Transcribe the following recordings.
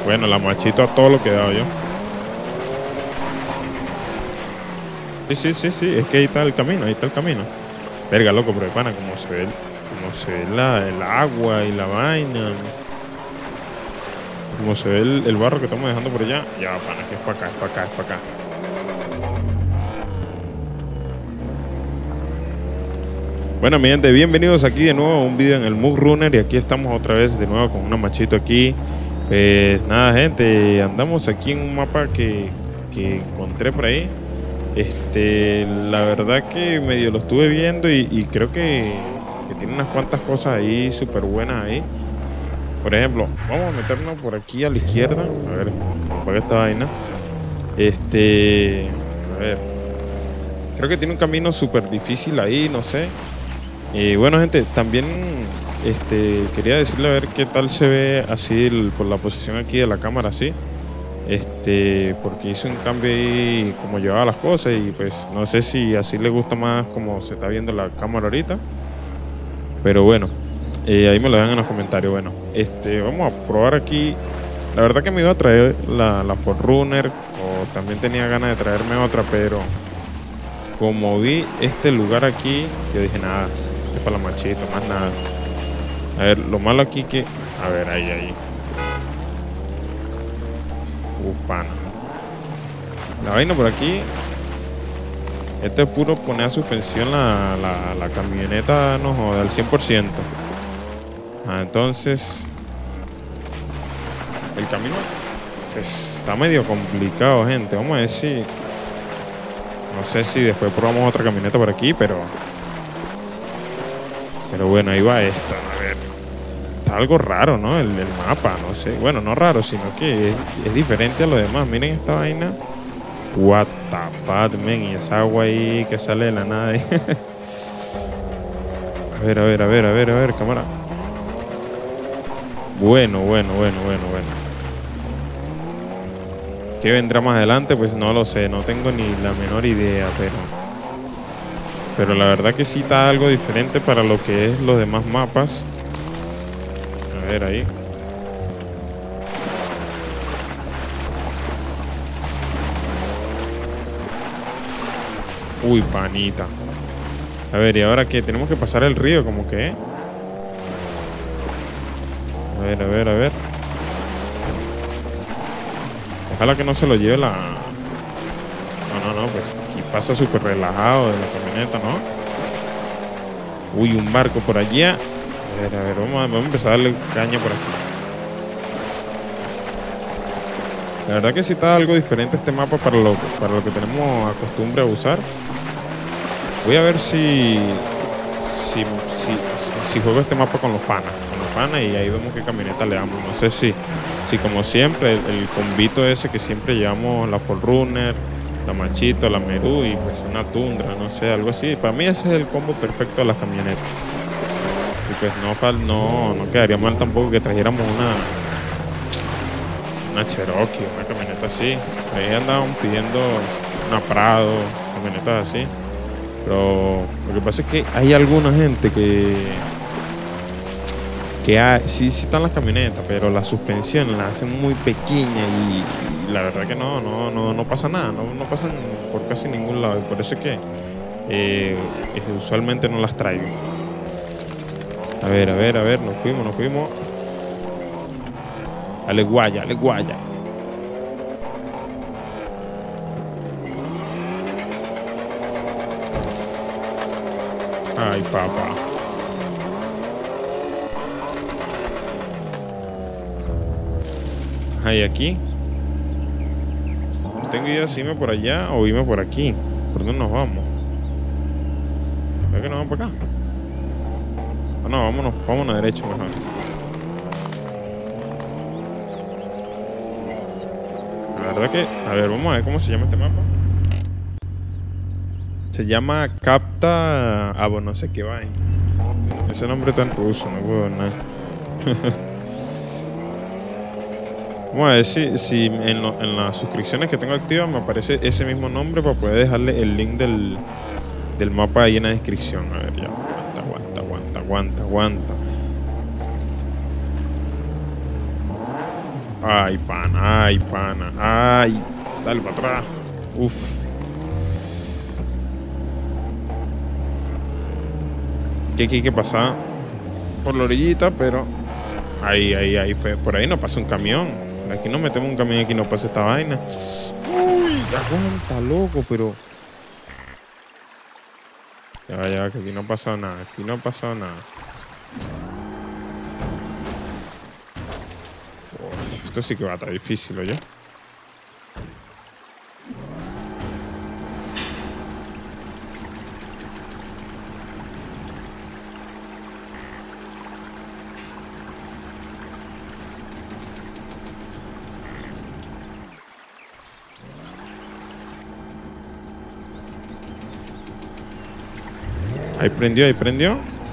Bueno, la machito a todo lo que he dado yo. Sí, es que ahí está el camino, ahí está el camino. Verga, loco, pero pana, como se ve, el agua y la vaina. Como se ve el barro que estamos dejando por allá. Ya, pana, que es para acá, es para acá, es para acá. Bueno, mi gente, bienvenidos aquí de nuevo a un video en el Mug Runner. Y aquí estamos otra vez de nuevo con una machito aquí. Pues nada, gente, andamos aquí en un mapa que encontré por ahí. La verdad que medio lo estuve viendo y creo que tiene unas cuantas cosas ahí súper buenas ahí. Por ejemplo, vamos a meternos por aquí a la izquierda. A ver, ¿para qué esta vaina? A ver. Creo que tiene un camino súper difícil ahí, no sé. Y bueno, gente, también quería decirle a ver qué tal se ve así por la posición aquí de la cámara así. Porque hice un cambio ahí como llevaba las cosas y pues no sé si así le gusta más como se está viendo la cámara ahorita. Pero bueno, ahí me lo dejan en los comentarios. Bueno, vamos a probar aquí. La verdad que me iba a traer la Forerunner, o también tenía ganas de traerme otra, pero como vi este lugar aquí, yo dije nada, este es para la machito, más nada. A ver, lo malo aquí que... A ver, ahí. Pana. La vaina por aquí, es puro poner a suspensión la camioneta, no joda, al 100%. Entonces, el camino está medio complicado, gente. Vamos a ver si... No sé si después probamos otra camioneta por aquí, pero bueno, ahí va esta. A ver, está algo raro, ¿no? El mapa, no sé. Bueno, no raro, sino que es diferente a lo demás. Miren esta vaina. What the fuck, man. Y esa agua ahí que sale de la nada. A ver, cámara. Bueno. ¿Qué vendrá más adelante? Pues no lo sé, no tengo ni la menor idea, pero la verdad que sí está algo diferente para lo que es los demás mapas. A ver ahí. Uy, panita. A ver, ¿y ahora qué? Tenemos que pasar el río, como que. A ver. Ojalá que no se lo lleve la... No, pues aquí pasa súper relajado de la camioneta, ¿no? Uy, un barco por allá. A ver, vamos a empezar a darle caña por aquí. La verdad que sí está algo diferente este mapa para lo que tenemos a costumbre a usar. Voy a ver si juego este mapa con los panas. Y ahí vemos qué camioneta le damos. No sé si como siempre, el combito ese que siempre llevamos, la Forerunner, la Machito, la Meru y pues una Tundra, no sé, algo así. Para mí ese es el combo perfecto de las camionetas. Y pues no quedaría mal tampoco que trajéramos una Cherokee, una camioneta así. Ahí andaban pidiendo una Prado, camionetas así. Pero lo que pasa es que hay alguna gente que sí están las camionetas, pero la suspensión la hacen muy pequeña y la verdad que no pasa nada, no pasan por casi ningún lado, y por eso es que usualmente no las traigo. A ver, nos fuimos. Ale guaya. Ay, papá. Ahí aquí. No tengo idea si irme por allá o irme por aquí. ¿Por dónde nos vamos? ¿Ves que nos vamos por acá? No, vámonos derecho mejor. La verdad que... A ver, vamos a ver cómo se llama este mapa. Se llama Capta... no sé qué vaina. Ese nombre tan ruso, no puedo nada. Vamos a ver si en las suscripciones que tengo activas me aparece ese mismo nombre para poder dejarle el link del mapa ahí en la descripción. A ver, ya. Aguanta. Ay, pana, ay, pana. Ay, dale para atrás. Uf. Que aquí hay que pasar por la orillita, pero ahí fue. Por ahí no pasa un camión. Aquí nos metemos un camión y aquí no pasa esta vaina. Uy, aguanta, loco, pero. Ya, que aquí no ha pasado nada. Aquí no ha pasado nada. Uf, esto sí que va a estar difícil, oye. Ahí prendió, ahí prendió.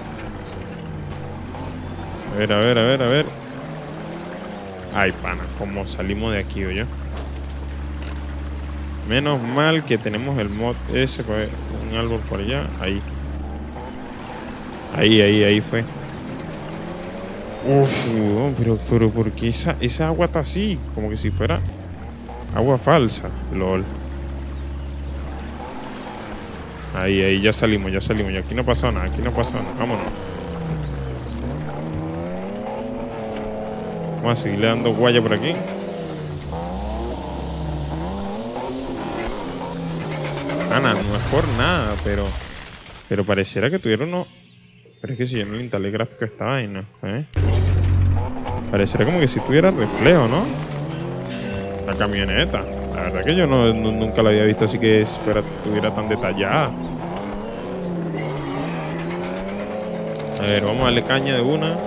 A ver, a ver, a ver, a ver. Ay, pana, ¿cómo salimos de aquí, oye? Menos mal que tenemos el mod ese, un árbol por allá. Ahí. Ahí fue. Uf, pero ¿por qué esa agua está así? Como que si fuera agua falsa. LOL. Ahí, ya salimos. Y aquí no pasó nada, Vámonos. Vamos a seguirle dando guaya por aquí. Ana, no es por nada, pero pareciera que tuviera uno. Pero es que si yo no le instalé gráfico a esta vaina, pareciera como que si tuviera reflejo, ¿no? La camioneta. La verdad que yo nunca la había visto así que estuviera tan detallada. A ver, vamos a darle caña de una.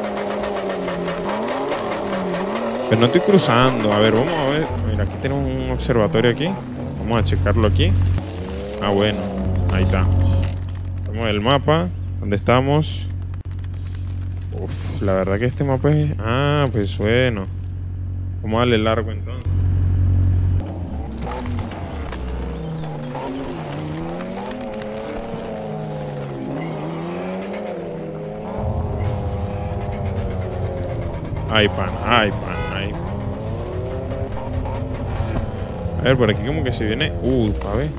Pero no estoy cruzando. A ver, vamos a ver. Mira, aquí tenemos un observatorio aquí. Vamos a checarlo aquí. Ah, bueno. Ahí está. Vemos el mapa. ¿Dónde estamos? Uf, la verdad que este mapa es... Ah, pues bueno. Vamos a darle largo entonces. Ay, pan. Ahí. A ver, por aquí como que se viene... a ver.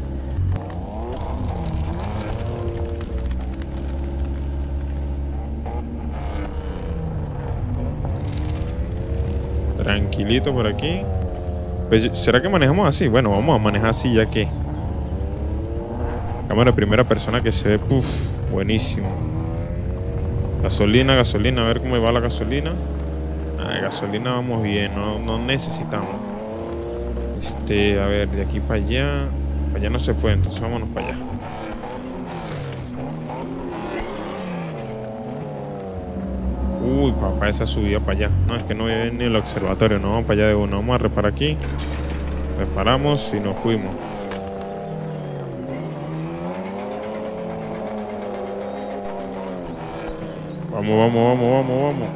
Tranquilito por aquí. Pues, ¿será que manejamos así? Bueno, vamos a manejar así ya que... Cámara de primera persona que se ve... Puf, buenísimo. Gasolina, a ver cómo va la gasolina. Gasolina vamos bien, no necesitamos. A ver, de aquí para allá. Para allá no se puede, entonces vámonos para allá. Uy, papá, esa subida para allá. No, es que no voy a ver ni el observatorio, no, vamos para allá de uno. Vamos a reparar aquí. Reparamos y nos fuimos. Vamos.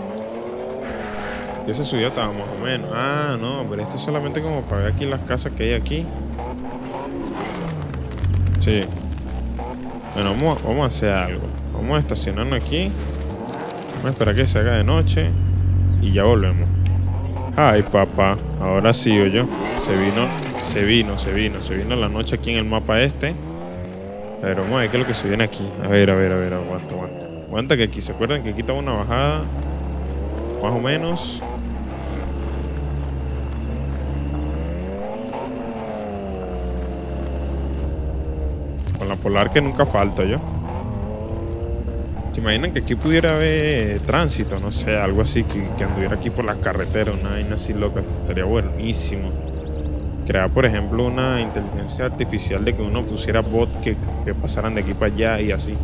Y esa subida estaba más o menos. Ah, no, pero esto es solamente como para ver aquí las casas que hay aquí. Sí. Bueno, vamos a hacer algo. Vamos a estacionarnos aquí. Vamos a esperar que se haga de noche. Y ya volvemos. Ay, papá. Ahora sí, yo. Se vino la noche aquí en el mapa este. Pero vamos a ver qué es lo que se viene aquí. A ver, aguanta. Aguanta que aquí, ¿se acuerdan que aquí estaba una bajada? Más o menos. Con la polar que nunca falta, yo. ¿Se imaginan que aquí pudiera haber tránsito? No sé, algo así, que anduviera aquí por las carreteras, una vaina así loca. Estaría buenísimo. Crear, por ejemplo, una inteligencia artificial de que uno pusiera bots que pasaran de aquí para allá y así.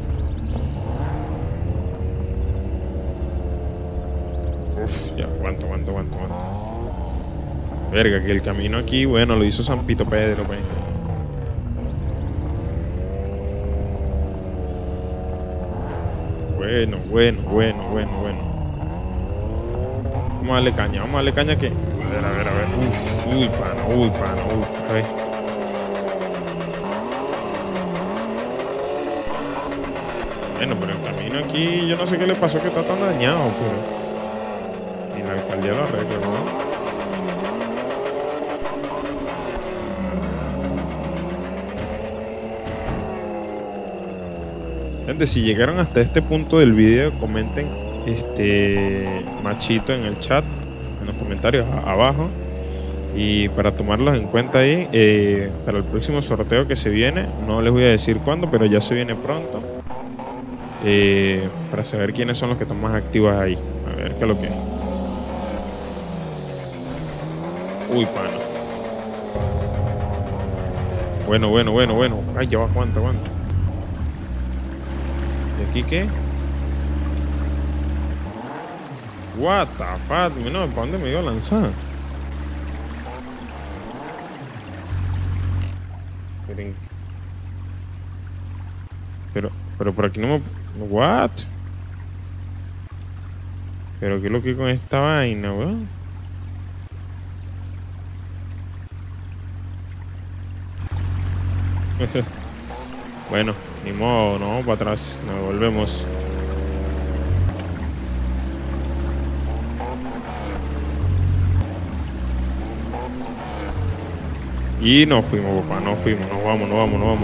Uf, ya, aguanto. Verga, que el camino aquí, bueno, lo hizo San Pito Pedro, pues. Bueno. Vamos a darle caña que... A ver. Uy, pana, a ver. Bueno, pero el camino aquí, yo no sé qué le pasó que está tan dañado, pero... Y la alcaldía lo arregla, ¿no? Gente, si llegaron hasta este punto del video, comenten machito en el chat, en los comentarios abajo. Y para tomarlos en cuenta ahí, para el próximo sorteo que se viene, no les voy a decir cuándo, pero ya se viene pronto. Para saber quiénes son los que están más activos ahí. A ver qué es lo que es. Uy, pana. Bueno. Ay, ya va, aguanta. ¿Y aquí qué? What the fuck? No, ¿para dónde me iba a lanzar? Pero por aquí no me... What? Pero qué es lo que con esta vaina, weón. Bueno, ni modo, no vamos para atrás, nos volvemos. Y nos fuimos, papá, nos vamos.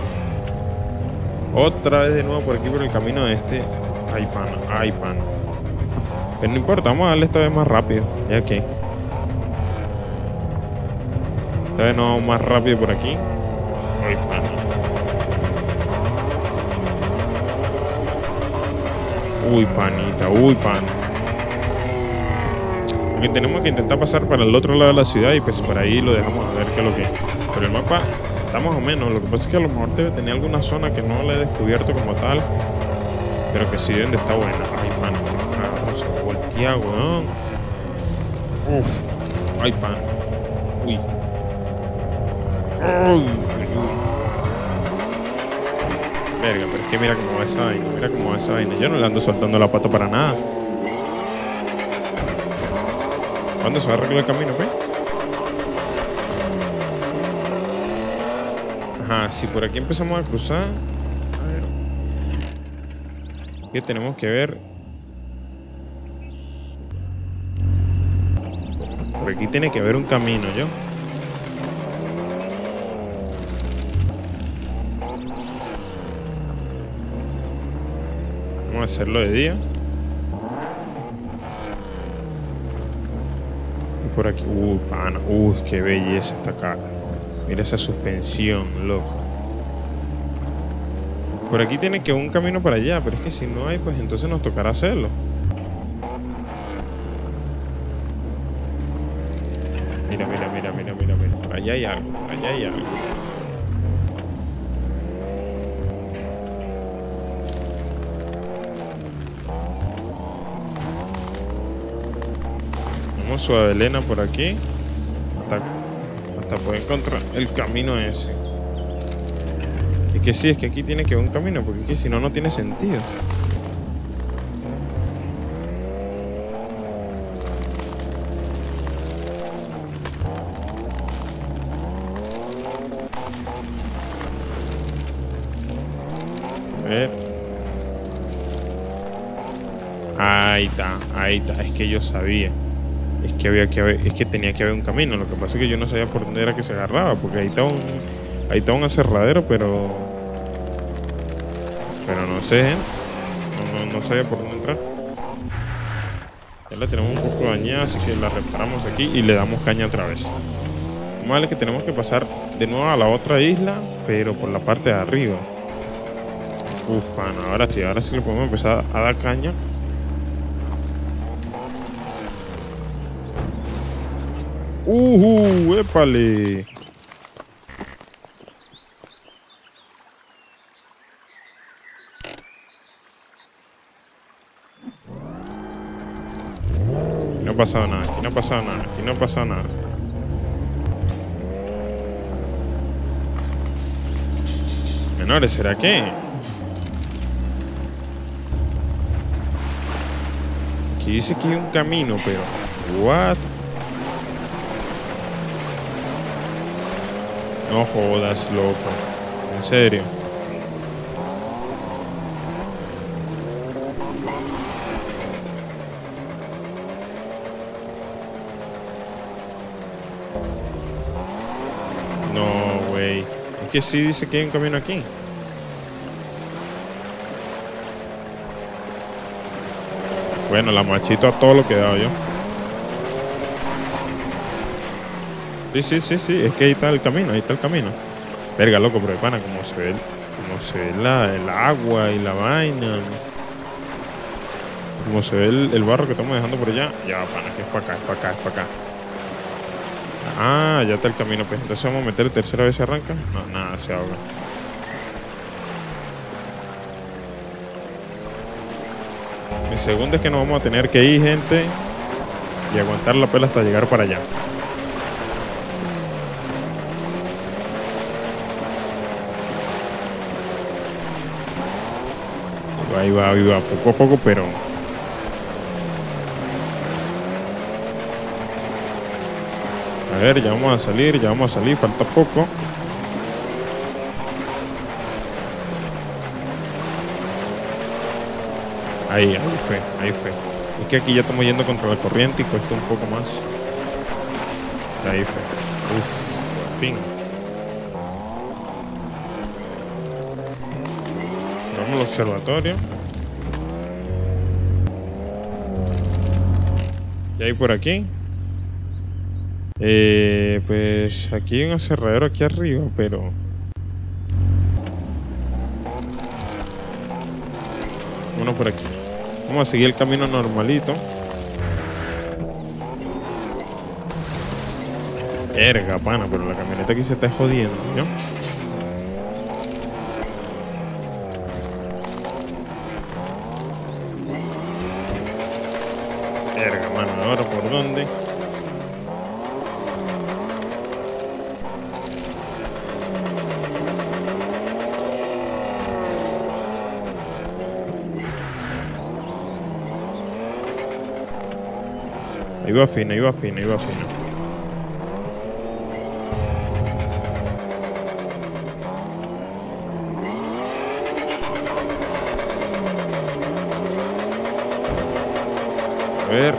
Otra vez de nuevo por aquí por el camino de este. Ay, pana. Pero no importa, vamos a darle esta vez más rápido. Ya que. Esta vez no vamos más rápido por aquí. Ay, pana. Uy, pan. Porque tenemos que intentar pasar para el otro lado de la ciudad y pues por ahí lo dejamos a ver qué es lo que es. Pero el mapa está más o menos. Lo que pasa es que a lo mejor debe tener alguna zona que no la he descubierto como tal. Pero que sí deben de estar buena. Ay, pan. Vamos a voltear, weón. Uf. Ay, pan. Uy. Uy. Verga, pero es que mira cómo va esa vaina. Yo no le ando soltando la pata para nada. ¿Cuándo se va a arreglar el camino, pues? Ajá, si por aquí empezamos a cruzar. A ver. ¿Qué tenemos que ver? Por aquí tiene que haber un camino, ¿yo? Vamos a hacerlo de día. Y por aquí. Pana. Qué belleza esta cara. Mira esa suspensión, loco. Por aquí tiene que haber un camino para allá, pero es que si no hay, pues entonces nos tocará hacerlo. Mira. Por allá hay algo. Vamos suave Elena por aquí. Hasta poder encontrar el camino ese. Es que sí, es que aquí tiene que haber un camino, porque aquí si no, no tiene sentido. A ver. Ahí está. Es que yo sabía. Es que tenía que haber un camino. Lo que pasa es que yo no sabía por dónde era que se agarraba, porque ahí está un aserradero, pero no sé, ¿eh? No sabía por dónde entrar. Ya la tenemos un poco dañada, así que la reparamos aquí y le damos caña otra vez. Vale, que tenemos que pasar de nuevo a la otra isla, pero por la parte de arriba. Pana, ahora sí le podemos empezar a dar caña. ¡Épale! No ha pasado nada, aquí no ha pasado nada. Menores, ¿será que? Aquí dice que hay un camino, pero... ¿What? No jodas, loco. En serio. No, güey. Es que sí dice que hay un camino aquí. Bueno, la machito a todo lo que he dado yo. Sí, es que ahí está el camino, ahí está el camino. Verga, loco, pero pana, como se ve, el agua y la vaina. Como se ve el barro que estamos dejando por allá. Ya, pana, que es para acá, es para acá, es para acá. Ah, ya está el camino, pues. Entonces vamos a meter tercera vez, se arranca. No, nada, se ahoga. Mi segundo es que nos vamos a tener que ir, gente, y aguantar la pela hasta llegar para allá. Ahí va, poco a poco, pero... A ver, ya vamos a salir, falta poco. Ahí fue. Es que aquí ya estamos yendo contra la corriente y cuesta un poco más. Ahí fue. Uf, por fin. Vamos al observatorio. Y ahí por aquí. Pues aquí hay un aserradero aquí arriba, pero... Uno por aquí. Vamos a seguir el camino normalito. Verga, pana, pero la camioneta aquí se está jodiendo, ¿no? Verga, mano, ahora por dónde. Iba fino. A ver.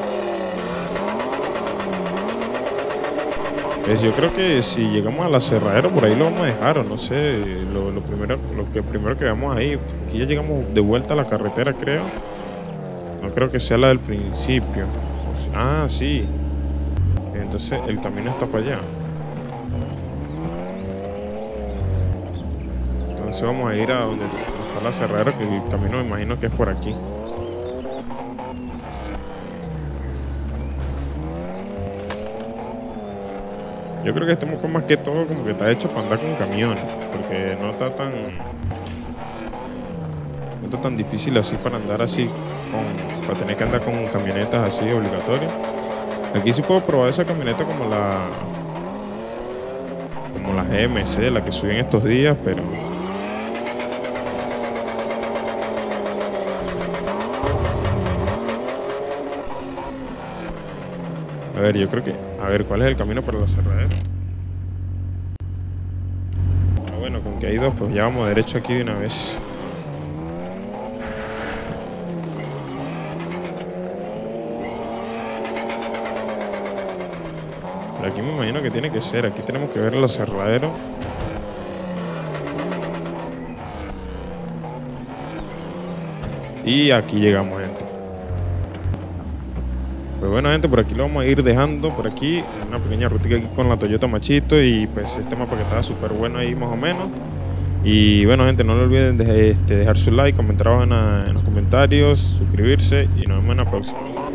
Pues yo creo que si llegamos a la aserradero por ahí lo vamos a dejar, o no sé, lo primero que veamos ahí. Aquí ya llegamos de vuelta a la carretera, creo. No creo que sea la del principio. Ah, sí. Entonces el camino está para allá. Entonces vamos a ir a donde está la aserradero, que el camino me imagino que es por aquí. Yo creo que este mapa más que todo como que está hecho para andar con camiones, porque no está tan difícil así para andar así, para tener que andar con camionetas así obligatorias. Aquí sí puedo probar esa camioneta como la GMC, la que subí en estos días, pero... A ver, yo creo que... A ver, ¿cuál es el camino para la aserradero? Ah, bueno, con que hay dos, pues ya vamos derecho aquí de una vez. Pero aquí me imagino que tiene que ser. Aquí tenemos que ver el aserradero. Y aquí llegamos, gente. Pues bueno, gente, por aquí lo vamos a ir dejando, por aquí, una pequeña rutica aquí con la Toyota Machito, y pues este mapa que estaba súper bueno ahí más o menos. Y bueno, gente, no lo olviden de dejar su like, comentar abajo en los comentarios, suscribirse, y nos vemos en la próxima.